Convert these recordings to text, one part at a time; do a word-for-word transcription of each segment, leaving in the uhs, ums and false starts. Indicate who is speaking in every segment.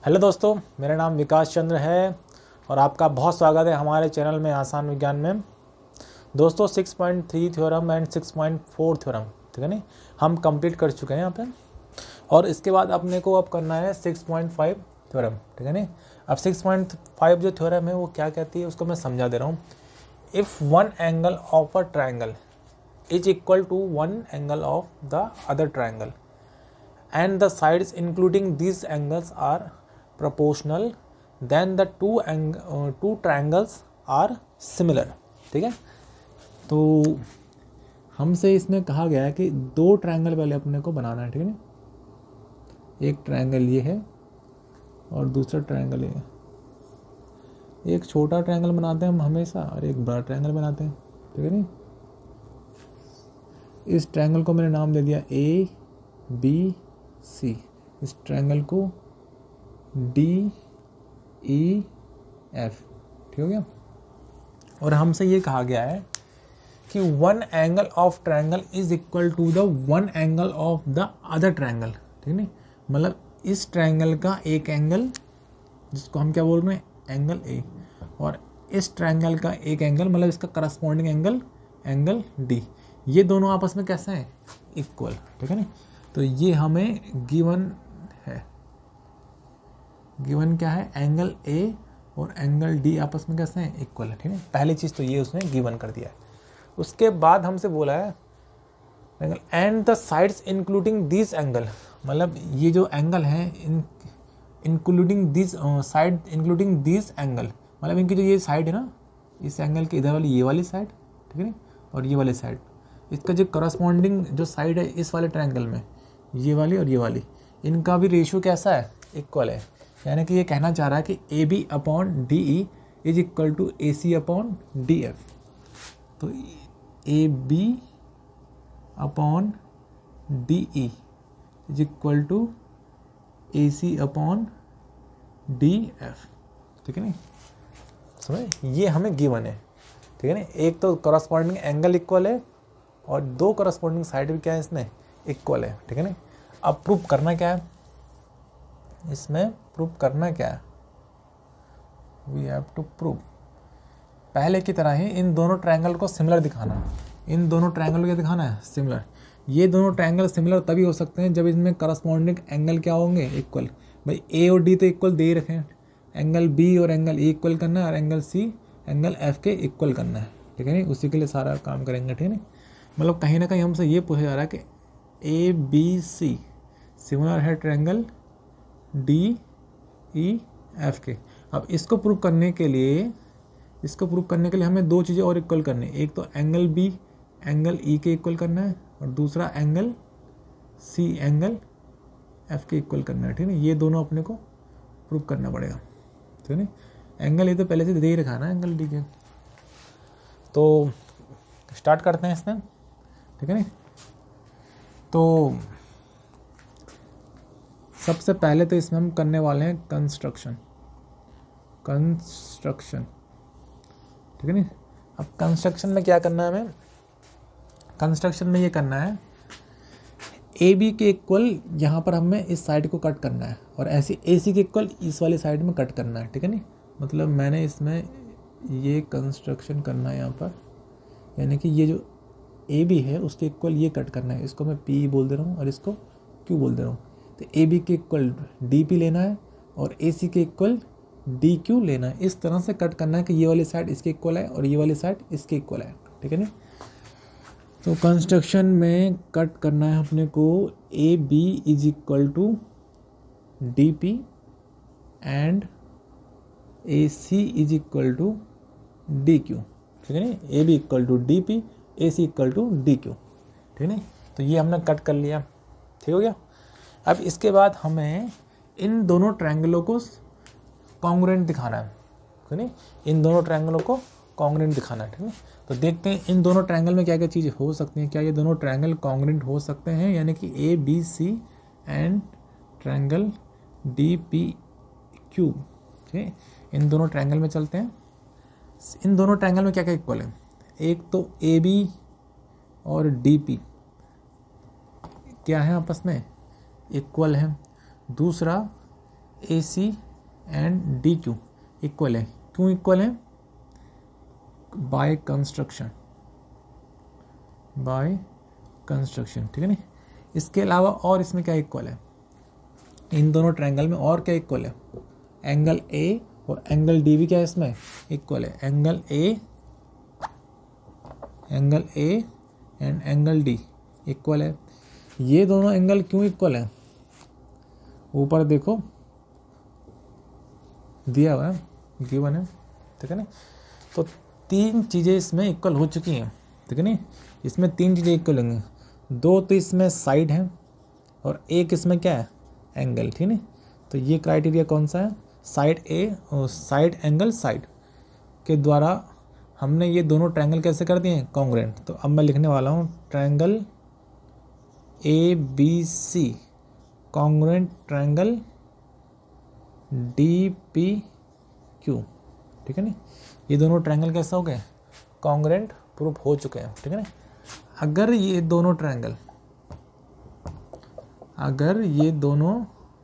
Speaker 1: Hello दोस्तों, मेरा नाम विकास चंद्र है और आपका बहुत स्वागत है हमारे चैनल में आसान विज्ञान में। दोस्तों six point three theorem and six point four theorem, ठीक है नहीं, हम कंप्लीट कर चुके हैं यहाँ पे। और इसके बाद अपने को अब करना है सिक्स पॉइंट फाइव थ्योरम, ठीक है नहीं। अब सिक्स पॉइंट फाइव जो थ्योरम है वो क्या कहती है उसको मैं समझा दे रहा हूँ। If one angle of a triangle is equal to one angle of the other triangle and the sides including these angles are proportional, then the two ang- uh, two triangles are similar। ठीक है, तो हमसे इसमें कहा गया है कि दो ट्रायंगल पहले अपने को बनाना है, ठीक है ना। एक ट्रायंगल ये है और दूसरा ट्रायंगल ये है। एक छोटा ट्रायंगल बनाते हैं हम हमेशा और एक बड़ा ट्रायंगल बनाते हैं, ठीक है नहीं। इस ट्रायंगल को मैंने नाम दे दिया ए बी सी, इस ट्रायंगल को डी ई एफ, ठीक हो गया। और हमसे ये कहा गया है कि one angle of triangle is equal to the one angle of the other triangle, ठीक है नहीं। मतलब इस ट्रायंगल का एक एंगल जिसको हम क्या बोल रहे हैं, एंगल ए, और इस ट्रायंगल का एक एंगल मतलब इसका करस्पॉन्डिंग एंगल एंगल डी, ये दोनों आपस में कैसे हैं, इक्वल, ठीक है नहीं। तो ये हमें गिवन है, गिवन क्या है, एंगल ए और एंगल डी आपस में कैसे हैं, इक्वल है, ठीक है। पहली चीज़ तो ये उसने गिवन कर दिया है। उसके बाद हमसे बोला है angle and the sides including this angle, मतलब ये जो एंगल है in including this side including this angle, मतलब इनकी जो ये साइड है ना, इस एंगल की इधर वाली ये वाली साइड, ठीक है नहीं, और ये वाली साइड, इसका जो करस्पॉन्डिंग जो साइड है इस वाले ट्रायंगल में, ये वाली और ये वाली, इनका भी रेशियो कैसा है, इक्वल है। यानी कि ये कहना चाह रहा है कि A B upon D E is equal to A C upon D F. तो A B upon D E is equal to A C upon D F, ठीक है नहीं। समझे, ये हमें गिवन है, ठीक है ना। एक तो करस्पॉन्डिंग एंगल इक्वल है और दो करस्पॉन्डिंग साइड भी क्या है इसमें, इक्वल है, ठीक है ना। अब प्रूफ करना क्या है, इसमें प्रूफ करना क्या है, वी हैव टू प्रूव, पहले की तरह ही इन दोनों ट्रायंगल को सिमिलर दिखाना है। इन दोनों ट्रायंगल को क्या दिखाना है, सिमिलर। ये दोनों ट्रायंगल सिमिलर तभी हो सकते हैं जब इनमें करस्पॉन्डिंग एंगल क्या होंगे, इक्वल। भाई ए और डी तो इक्वल दे ही रखे हैं, एंगल बी और एंगल ए इक्वल करना है और एंगल सी एंगल एफ के इक्वल करना है, ठीक है नहीं। उसी के लिए सारा काम करेंगे, ठीक है नहीं। मतलब कहीं ना कहीं हमसे ये पूछा जा रहा है कि ए बी सी सिमिलर है ट्रायंगल डी ई एफ के। अब इसको प्रूव करने के लिए इसको प्रूव करने के लिए हमें दो चीज़ें और इक्वल करनी है। एक तो एंगल बी एंगल ई के इक्वल करना है और दूसरा एंगल सी एंगल एफ के इक्वल करना है, ठीक है। ये दोनों अपने को प्रूव करना पड़ेगा, ठीक है नहीं। एंगल ये तो पहले से दे ही रखा ना, एंगल डी के। तो स्टार्ट करते हैं इसमें, ठीक है नहीं। तो सबसे पहले तो इसमें हम करने वाले हैं कंस्ट्रक्शन कंस्ट्रक्शन ठीक है नहीं। अब कंस्ट्रक्शन में क्या करना है हमें, कंस्ट्रक्शन में ये करना है ए बी के इक्वल यहाँ पर हमें इस साइड को कट करना है और ऐसे ए सी के इक्वल इस वाली साइड में कट करना है, ठीक है नहीं। मतलब मैंने इसमें ये कंस्ट्रक्शन करना है यहाँ पर, यानी कि ये जो ए बी है उसके इक्वल ये कट करना है। इसको मैं पी बोल दे रहा हूँ और इसको क्यू बोल दे रहा हूँ। तो ए बी के इक्वल डी पी लेना है और ए सी के इक्वल डी क्यू लेना है। इस तरह से कट करना है कि ये वाली साइड इसके इक्वल है और ये वाली साइड इसके इक्वल है, ठीक है नहीं। तो कंस्ट्रक्शन में कट करना है अपने को A B is equal to D P and A C is equal to D Q, ठीक है नहीं। A B equal to D P A C equal to D Q, ठीक है नहीं। तो ये हमने कट कर लिया, ठीक हो गया। अब इसके बाद हमें इन दोनों ट्रायंगलों को कॉन्ग्रुएंट दिखाना है, ठीक है नहीं। इन दोनों ट्रायंगलों को कॉन्ग्रुएंट दिखाना है, ठीक है। तो देखते हैं इन दोनों ट्रायंगल में क्या क्या चीज़ें हो सकती हैं। क्या ये दोनों ट्रायंगल कॉन्ग्रुएंट हो सकते हैं, यानी कि A B C and triangle D P Q, ठीक है। इन दोनों ट्रायंगल में चलते हैं। इन दोनों ट्रायंगल में क्या क्या इक्वल है, एक तो ए बी और डी पी क्या है आपस में, इक्वल है। दूसरा A C and D Q equal है। क्यों इक्वल है? बाय कंस्ट्रक्शन, बाय कंस्ट्रक्शन, ठीक है नहीं। इसके अलावा और इसमें क्या इक्वल है? इन दोनों ट्रायंगल में और क्या इक्वल है? एंगल ए और एंगल डी भी क्या है इसमें इक्वल है। Angle A angle A and angle D equal है। ये दोनों एंगल क्यों इक्वल है? ऊपर देखो दिया हुआ है, गिवन है, ठीक है ना। तो तीन चीज़ें इसमें इक्वल हो चुकी हैं, ठीक है नहीं। इसमें तीन चीज़ें इक्वल होंगी, दो तो इसमें साइड है और एक इसमें क्या है? एंगल, ठीक है। तो ये क्राइटेरिया कौन सा है? साइड ए और साइड एंगल साइड के द्वारा हमने ये दोनों ट्रायंगल कैसे कर दिए हैं? कॉन्ग्रुएंट। तो अब मैं लिखने वाला हूँ triangle A B C congruent triangle D P Q, ठीक है ना। ये दोनों ट्रायंगल कैसा हो गए? कॉन्ग्रुएंट प्रूफ हो चुके हैं, ठीक है ना। अगर ये दोनों ट्रायंगल अगर ये दोनों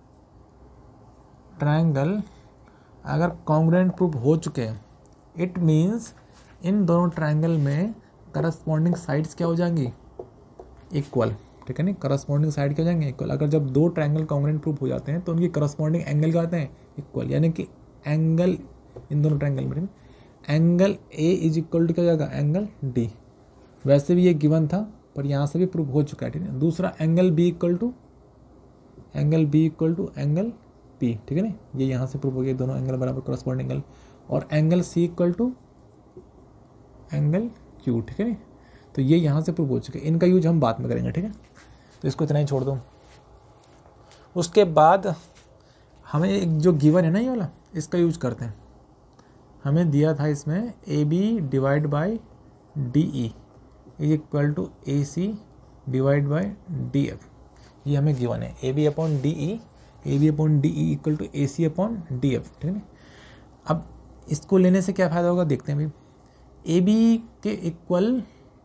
Speaker 1: ट्रायंगल अगर कॉन्ग्रुएंट प्रूफ हो चुके हैं, इट मीन्स इन दोनों ट्रायंगल में करस्पॉन्डिंग साइड्स क्या हो जाएंगी? इक्वल, ठीक है नहीं। करस्पॉन्डिंग साइड क्या हो जाएंगे? इक्वल। अगर जब दो ट्रायंगल कॉन्ग्रुएंट प्रूफ हो जाते हैं तो उनकी करस्पॉन्डिंग एंगल क्या आते हैं? इक्वल। यानी कि एंगल इन दोनों ट्रायंगल में angle A is equal to क्या हो जाएगा? Angle D. वैसे भी ये गिवन था पर यहाँ से भी प्रूफ हो चुका है, ठीक है। दूसरा angle B equal to angle B equal to angle P, ठीक है ना। ये यहाँ से प्रूफ हो गया, दोनों एंगल बराबर करस्पॉन्डिंग एंगल। और angle C equal to angle Q, ठीक है ना। तो ये यहाँ से प्रूफ हो चुके हैं। इनका यूज हम बाद में करेंगे, ठीक है। तो इसको इतना ही छोड़ दो। उसके बाद हमें एक जो गिवन है ना ये वाला, इसका यूज करते हैं। हमें दिया था इसमें A B divide by D E is equal to A C divide by D F. ये हमें गिवन है, A B upon D E A B upon D E equal to A C upon D F, ठीक है ना। अब इसको लेने से क्या फ़ायदा होगा देखते हैं भाई। ए बी के इक्वल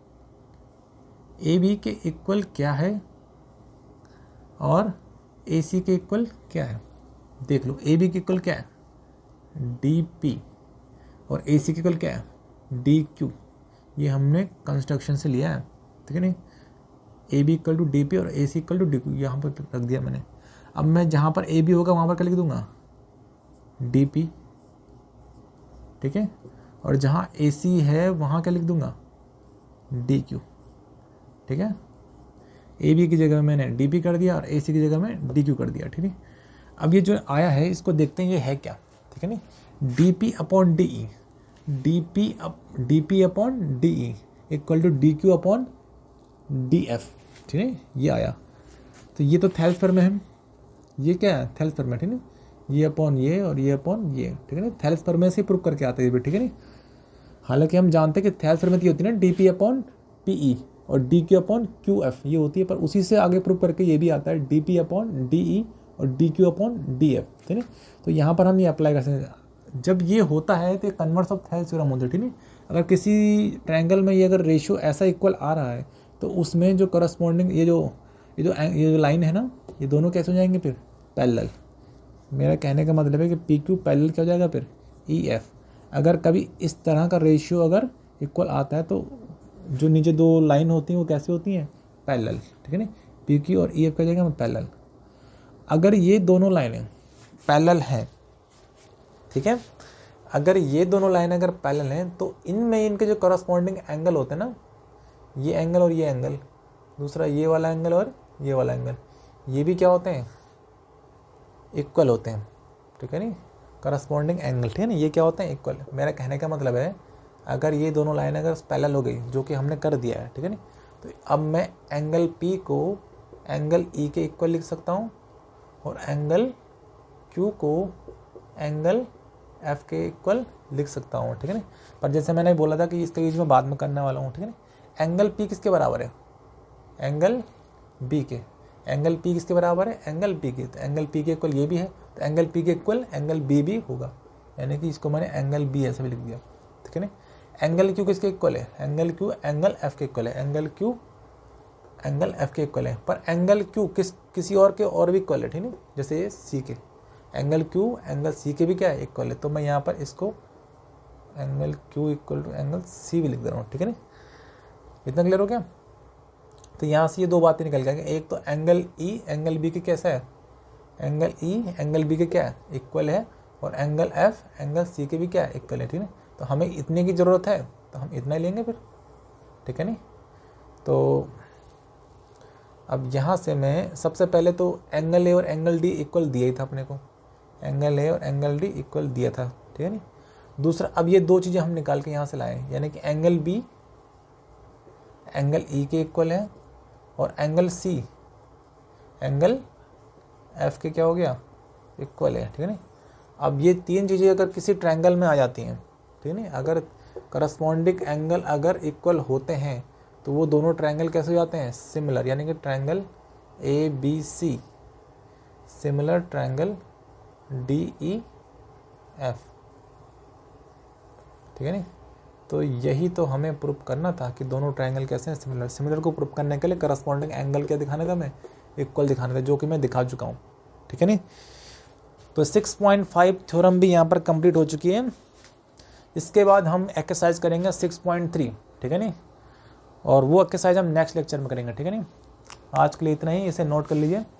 Speaker 1: ए बी के इक्वल क्या है और ए सी के इक्वल क्या है? देख लो, ए बी के इक्वल क्या है? डी पी और ए सी के इक्वल क्या है? D Q. ये हमने कंस्ट्रक्शन से लिया है, ठीक है नहीं। A B equal to D P और A C equal to D Q यहाँ पर रख दिया मैंने। अब मैं जहाँ पर ए बी होगा वहाँ पर क्या लिख दूंगा? डी पी, ठीक है। और जहाँ ए सी है वहाँ क्या लिख दूंगा? डी क्यू, ठीक है। ए बी की जगह मैंने डी पी कर दिया और ए सी की जगह में डी क्यू कर दिया, ठीक है। अब ये जो आया है इसको देखते हैं ये है क्या, ठीक है नहीं। D P upon D E D P up D P upon D E equal to D Q upon D F, ठीक है। ये आया तो ये तो थेल्स फॉर्म में है। ये क्या है? थेल्स फॉर्म में, ठीक है। ये अपॉन ये और ये अपॉन ये, ठीक है ना। थेल्स फॉर्म में से प्रूव करके आते हैं, ठीक है नहीं। हालांकि हम जानते हैं कि थेल्स फॉर्म में होती है ना D P upon P E और D Q upon Q F ये होती है, पर उसी से आगे प्रूव करके ये भी आता है D P upon D E और D Q upon D F, ठीक है। तो यहाँ पर हम ये अप्लाई कर सकते हैं। जब ये होता है तो कन्वर्स ऑफ थेल्स थ्योरम होता है, ठीक है। अगर किसी ट्रायंगल में ये अगर रेशियो ऐसा इक्वल आ रहा है तो उसमें जो करस्पॉन्डिंग ये जो ये जो ये जो लाइन है ना, ये दोनों कैसे हो जाएंगे? फिर पैरेलल। मेरा कहने का मतलब है कि पी क्यू पैरेलल क्या हो जाएगा? फिर ई एफ। अगर कभी इस तरह का रेशियो अगर इक्वल आता है तो जो नीचे दो लाइन होती हैं वो कैसे होती हैं? पैरेलल, ठीक है ना। पी क्यू और ई एफ क्या जाएगा? पैरेलल। अगर ये दोनों लाइनें पैरेलल हैं, ठीक है, अगर ये दोनों लाइनें अगर पैरेलल हैं तो इनमें इनके जो करस्पॉन्डिंग एंगल होते हैं ना, ये एंगल और ये एंगल, दूसरा ये वाला एंगल और ये वाला एंगल, ये भी क्या होते हैं? इक्वल होते हैं, ठीक है नहीं। करस्पॉन्डिंग एंगल, ठीक है ना, ये क्या होते हैं? इक्वल। मेरा कहने का मतलब है अगर ये दोनों लाइनें अगर पैरेलल हो गई, जो कि हमने कर दिया है, ठीक है नहीं, तो अब मैं एंगल पी को एंगल ई के इक्वल लिख सकता हूँ और एंगल क्यू को एंगल एफ के इक्वल लिख सकता हूँ, ठीक है ना। पर जैसे मैंने बोला था कि इसका यूज मैं बाद में करने वाला हूँ, ठीक है ना। एंगल पी किसके बराबर है? एंगल बी के। एंगल पी किसके बराबर है? एंगल पी के। तो एंगल पी के इक्वल ये भी है, तो एंगल पी के इक्वल एंगल बी भी होगा, यानी कि इसको मैंने एंगल बी ऐसे भी लिख दिया, ठीक है ना। एंगल क्यू किसके इक्वल है? एंगल क्यू एंगल एफ के इक्वल है। एंगल क्यू एंगल एफ के इक्वल है, पर एंगल क्यू किस किसी और के और भी इक्वल है, ठीक है, जैसे ये सी के। एंगल क्यू एंगल सी के भी क्या है, इक्वल है। तो मैं यहाँ पर इसको angle Q equal to angle C भी लिख दे रहा हूँ, ठीक है ना। इतना क्लियर हो गया। तो यहाँ से ये दो बातें निकल गई, एक तो एंगल ई एंगल बी के कैसा है, एंगल ई एंगल बी के क्या है, इक्वल है, और एंगल एफ एंगल सी के भी क्या है, इक्वल है, ठीक है। तो हमें इतने की ज़रूरत है तो हम इतना ही लेंगे फिर, ठीक है नहीं। तो अब यहाँ से मैं सबसे पहले तो एंगल ए और एंगल डी इक्वल दिया ही था अपने को, एंगल ए और एंगल डी इक्वल दिया था, ठीक है नहीं। दूसरा, अब ये दो चीज़ें हम निकाल के यहाँ से लाए, यानी कि एंगल बी एंगल ई के इक्वल है, और एंगल सी एंगल एफ के क्या हो गया, इक्वल है, ठीक है नहीं। अब ये तीन चीज़ें अगर किसी ट्रायंगल में आ जाती हैं, ठीक है नहीं, अगर करस्पॉन्डिंग एंगल अगर इक्वल होते हैं तो वो दोनों ट्रायंगल कैसे हो जाते हैं, सिमिलर, यानी कि triangle A B C similar, triangle D E F, ठीक है नहीं। तो यही तो हमें प्रूफ करना था कि दोनों ट्रायंगल कैसे हैं, सिमिलर। सिमिलर को प्रूफ करने के लिए करस्पॉन्डिंग एंगल क्या दिखाने था, मैं इक्वल दिखाने था, जो कि मैं दिखा चुका हूँ, ठीक है नहीं। तो सिक्स पॉइंट फाइव थ्योरम भी यहाँ पर कंप्लीट हो चुकी है। इसके बाद हम एक्सरसाइज करेंगे सिक्स पॉइंट थ्री, ठीक है नहीं, और वो एक्सरसाइज हम नेक्स्ट लेक्चर में करेंगे, ठीक है नहीं। आज के लिए इतना ही, इसे नोट कर लीजिए।